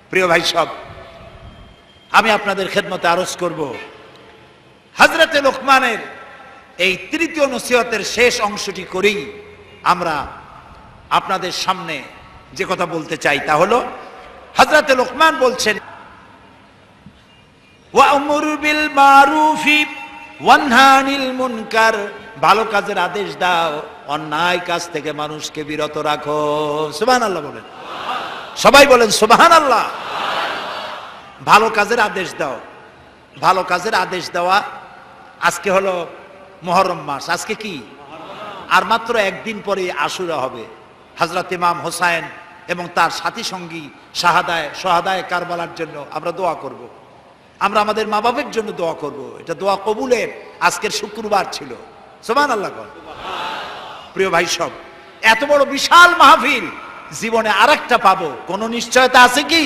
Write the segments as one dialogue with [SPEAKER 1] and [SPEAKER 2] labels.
[SPEAKER 1] প্রিয় ভাই সব, আমি আপনাদের খেদমতে আরজ করব, হযরতে লোকমানের এই তৃতীয় নসিহতের শেষ অংশটি করেই আমরা আপনাদের সামনে যে কথা বলতে চাই তা হলো, হযরতে লোকমান বলছেন, ওয়া'মুর বিল মারুফি ওয়ানহা আনিল মুনকার, ভালো কাজের আদেশ দাও, অন্যায় কাজ থেকে মানুষকে বিরত রাখো। সুবহানাল্লাহ বলেন, সবাই বলেন সুবহানাল্লাহ। ভালো কাজের আদেশ দাও, ভালো কাজের আদেশ দেওয়া। আজকে হলো মুহররম মাস, আজকে কি? আর মাত্র একদিন পরে আশুরা হবে। হযরত ইমাম হোসাইন এবং তার সাথী সঙ্গী শাহাদায়ে কারবালার জন্য আমরা দোয়া করব। আমরা আমাদের মা বাবার জন্য দোয়া করব। এটা দোয়া কবুলের আজকের শুক্রবার ছিল। সুবহানাল্লাহ। প্রিয় ভাই সব, এত বড় বিশাল মাহফিল, জীবনে আরেকটা পাবো কোনো নিশ্চয়তা আছে কি?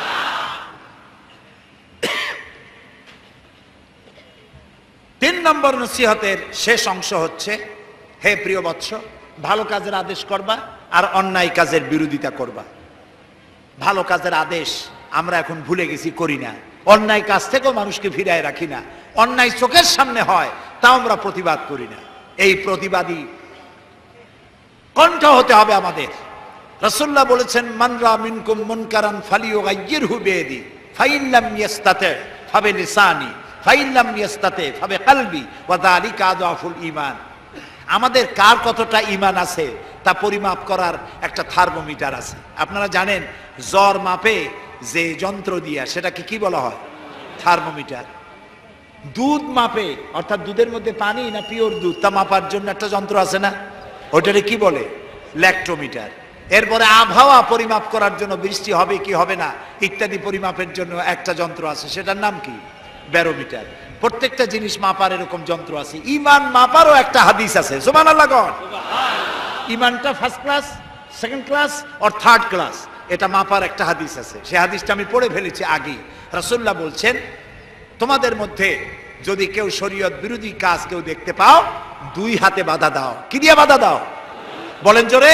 [SPEAKER 1] তিন নম্বর নসিহতের শেষ অংশ হচ্ছে, হে প্রিয় বৎস, ভালো কাজের আদেশ করবা আর অন্যায় কাজের বিরোধিতা করবা। ভালো কাজের আদেশ আমরা এখন ভুলে গেছি, করি না। অন্যায় কাজ থেকেও মানুষকে ফিরায় রাখি না। অন্যায় চোখের সামনে হয় তাও আমরা প্রতিবাদ করি না। এই প্রতিবাদী কণ্ঠ হতে হবে আমাদের। রাসূলুল্লাহ বলেছেন, মান রা মিনকুম মুনকারান ফালিয়ুগাইয়িরহু বিয়াদি ফাইন লাম ইয়াস্তাতি ফাবিলিসানি ফাইন লাম ইয়াস্তাতি ফাবিকলবি ওয়া যালিকা আযফুল ঈমান। আমাদের কার কতটা ঈমান আছে তা পরিমাপ করার একটা থার্মোমিটার আছে। আপনারা জানেন, জ্বর মাপে যে যন্ত্র দিয়া, সেটাকে কি বলা হয়? থার্মোমিটার। দুধ মাপে, অর্থাৎ দুধের মধ্যে পানি না পিওর দুধ তা মাপার জন্য একটা যন্ত্র আছে না, ওটারে কি বলে? ল্যাক্টোমিটার। এরপরে আবহাওয়া পরিমাপ করার জন্য, বৃষ্টি হবে কি হবে না ইত্যাদি পরিমাপের জন্য একটা যন্ত্র আছে, সেটার নাম কি? ব্যারোমিটার। প্রত্যেকটা জিনিস মাপার এরকম যন্ত্র আছে। ঈমান মাপারও একটা হাদিস আছে। সুবহানাল্লাহ। ঈমানটা ফার্স্ট ক্লাস, সেকেন্ড ক্লাস আর থার্ড ক্লাস, এটা মাপার একটা হাদিস আছে। সেই হাদিসটা আমি পড়ে ফেলেছি আগেই। রাসূলুল্লাহ বলছেন, তোমাদের মধ্যে যদি কেউ শরীয়ত বিরোধী কাজ কেউ দেখতে পাও, দুই হাতে বাধা দাও। কি দিয়ে বাধা দাও? বলেন জোরে।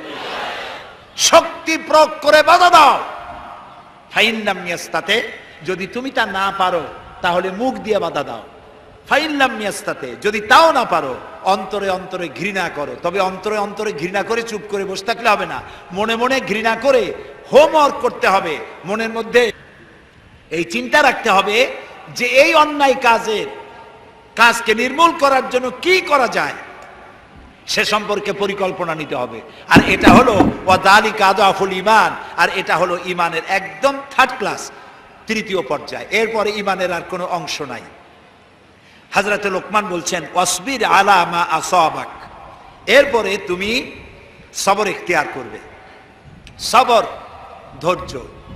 [SPEAKER 1] শক্তি প্রয়োগ করে বাধা দাও। ফাইন লাম ইয়াস্তাতি, যদি তুমি তা না পারো তাহলে মুখ দিয়ে বাধা দাও। ফাইন লাম ইয়াস্তাতি, যদি তাও না পারো অন্তরে অন্তরে ঘৃণা করো। তবে অন্তরে অন্তরে ঘৃণা করে চুপ করে বসে থাকলে হবে না, মনে মনে ঘৃণা করে হোমওয়ার্ক করতে হবে। মনের মধ্যে এই চিন্তা রাখতে হবে যে এই অন্যায় কাজকে নির্মূল করার জন্য কি করা যায়, সে সম্পর্কে পরিকল্পনা নিতে হবে। আর এটা হলো ওয়া যালিকা আযফুল ঈমান, আর এটা হলো ঈমানের একদম থার্ড ক্লাস, তৃতীয় পর্যায়। এরপরে ঈমানের আর কোনো অংশ নাই। হযরত লোকমান বলছেন, ওয়াসবির আলা মা আসাবাক, এরপরে তুমি সবর ইখতিয়ার করবে। সবর, ধৈর্য।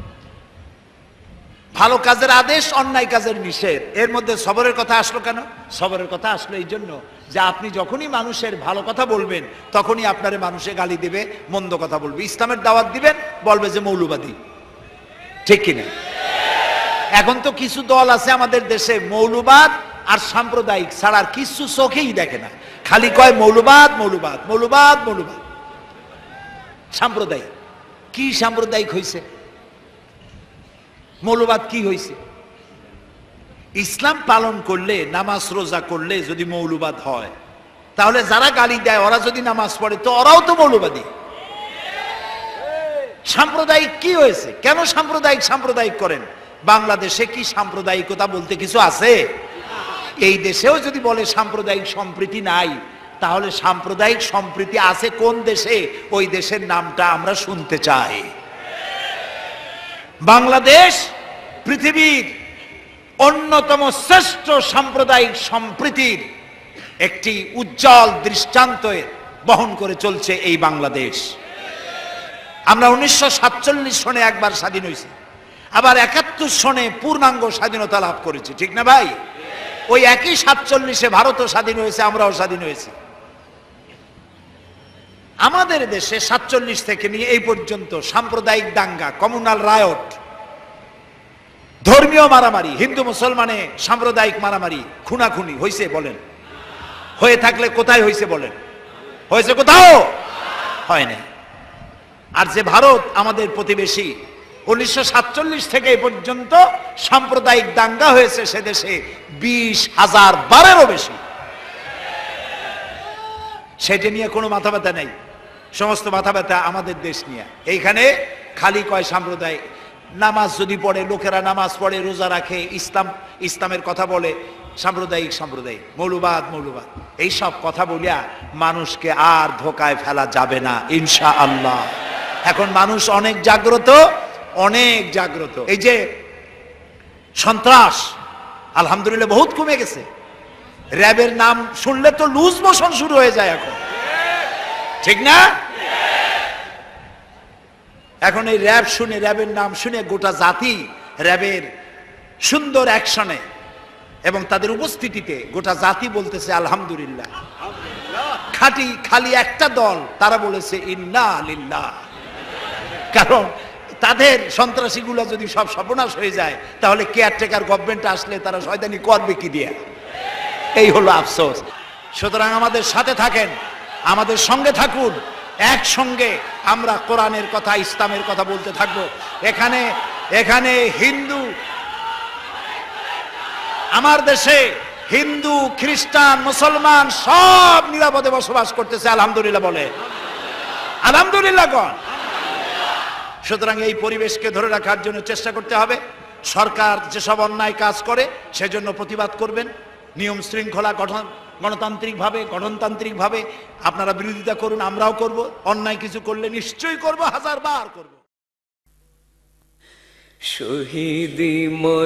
[SPEAKER 1] ভালো কাজের আদেশ, অন্যায় কাজের নিষেধ, এর মধ্যে সবরের কথা আসলো কেন? সবরের কথা আসলো এই জন্য যে আপনি যখনই মানুষের ভালো কথা বলবেন তখনই আপনারে মানুষে গালি দিবে, মন্দ কথা বলবে। ইসলামের দাওয়াত দিবেন, বলবে যে মৌলবাদী। ঠিক কিনা? এখন তো কিছু দল আছে আমাদের দেশে, মৌলবাদ আর সাম্প্রদায়িক ছাড়া আর কিছু চোখেই দেখে না, খালি কয় মৌলবাদ মৌলবাদ মৌলবাদ মৌলবাদ। সাম্প্রদায়িক কি? সাম্প্রদায়িক হইছে? মৌলবাদ কি হইছে? ইসলাম পালন করলে, নামাজ রোজা করলে যদি মৌলবাদ হয়, তাহলে যারা গালি দেয় ওরা যদি নামাজ পড়ে তো ওরাও তো মৌলবাদী। সাম্প্রদায়িক কি হয়েছে? কেন সাম্প্রদায়িক করেন? বাংলাদেশে কি সাম্প্রদায়িকতা বলতে কিছু আছে? এই দেশেও যদি বলে সাম্প্রদায়িক সম্প্রীতি নাই, তাহলে সাম্প্রদায়িক সম্প্রীতি আছে কোন দেশে? ওই দেশের নামটা আমরা শুনতে চাই। বাংলাদেশ পৃথিবীর অন্যতম শ্রেষ্ঠ সাম্প্রদায়িক সম্প্রীতির একটি উজ্জ্বল দৃষ্টান্ত বহন করে চলছে এই বাংলাদেশ। আমরা 1947 সনে একবার স্বাধীন হয়েছি, আবার 71 সনে পূর্ণাঙ্গ স্বাধীনতা লাভ করেছি। ঠিক না ভাই? ওই একই 47-এ ভারতও স্বাধীন হয়েছে, আমরাও স্বাধীন হয়েছি। আমাদের দেশে 47 থেকে নিয়ে এই পর্যন্ত সাম্প্রদায়িক দাঙ্গা, কমিউনাল রায়ট, ধর্মীয় মারামারি, হিন্দু মুসলমানে সাম্প্রদায়িক মারামারি, খুনাখুনি হয়েছে বলেন? হয়ে থাকলে কোথায় হয়েছে বলেন? হয়েছে কোথাও? হয় না। আর যে ভারত আমাদের প্রতিবেশী, 1947 থেকে এই পর্যন্ত সাম্প্রদায়িক দাঙ্গা হয়েছে সে দেশে 20,000 বারেরও বেশি। সেটা নিয়ে কোনো মাথা ব্যথা নেই, সমস্ত মাথা ব্যথা আমাদের দেশ নিয়ে। এইখানে খালি কয় সাম্প্রদায়িক, নামাজ যদি পড়ে, লোকেরা নামাজ পড়ে, রোজা রাখে, ইসলামের কথা বলে, সাম্প্রদায়িক মৌলবাদ এইসব কথা বলিয়া মানুষকে আর ধোকায় ফেলা যাবে না ইনশাআল্লাহ। এখন মানুষ অনেক জাগ্রত। এই যে সন্ত্রাস আলহামদুলিল্লাহ বহুত কমে গেছে। র্যাবের নাম শুনলে তো লুজ মোশন শুরু হয়ে যায় এখন, ঠিক না? এখন এই র্যাব শুনে, র্যাবের নাম শুনে গোটা জাতি র্যাবের সুন্দর অ্যাকশনে এবং তাদের উপস্থিতিতে গোটা জাতি বলতেছে আলহামদুলিল্লাহ। খালি একটা দল তারা বলেছে ইন্না লিল্লাহ। কারণ তাদের সন্ত্রাসীগুলো যদি সব সর্বনাশ হয়ে যায় তাহলে কেয়ারটেকার গভর্নমেন্ট আসলে তারা শয়তানি করবে কি দিয়ে? এই হলো আফসোস। সুতরাং আমাদের সাথে থাকেন, আমাদের সঙ্গে থাকুন, একসঙ্গে আমরা কোরআনের কথা, ইসলামের কথা বলতে থাকবো। এখানে হিন্দু, আমার দেশে হিন্দু, খ্রিস্টান, মুসলমান সব নিরাপদে বসবাস করতেছে আলহামদুলিল্লাহ বলে, আলহামদুলিল্লাহ গণ। সুতরাং এই পরিবেশকে ধরে রাখার জন্য চেষ্টা করতে হবে। সরকার যেসব অন্যায় কাজ করে সেজন্য প্রতিবাদ করবেন, নিয়ম শৃঙ্খলা গঠনতান্ত্রিকভাবে আপনারা বিরোধিতা করুন, আমরাও করব। অন্যায় কিছু করলে নিশ্চয়ই করব, 1000 বার করব।
[SPEAKER 2] শহীদি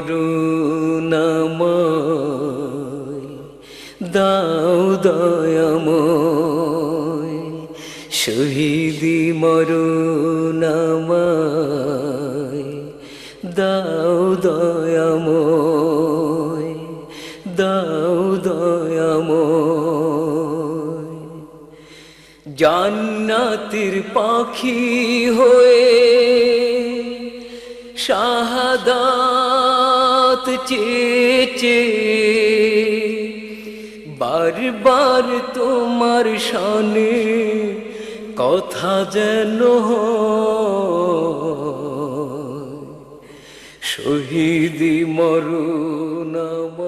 [SPEAKER 2] মরুনাময় দাও দয়াময়, শহীদি মরুনাময় দাও দয়াময়, দাও দয়াময়। জান্নাতের পাখি হয়ে শাহাদাত চেয়ে বারবার তোমার শানে কথা যেন হয়, শহীদি মরুনাময়।